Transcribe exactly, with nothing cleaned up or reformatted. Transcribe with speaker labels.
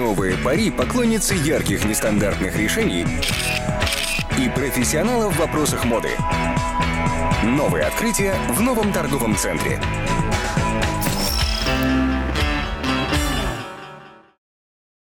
Speaker 1: Новые пари поклонницы ярких нестандартных решений и профессионалов в вопросах моды. Новые открытия в новом торговом центре.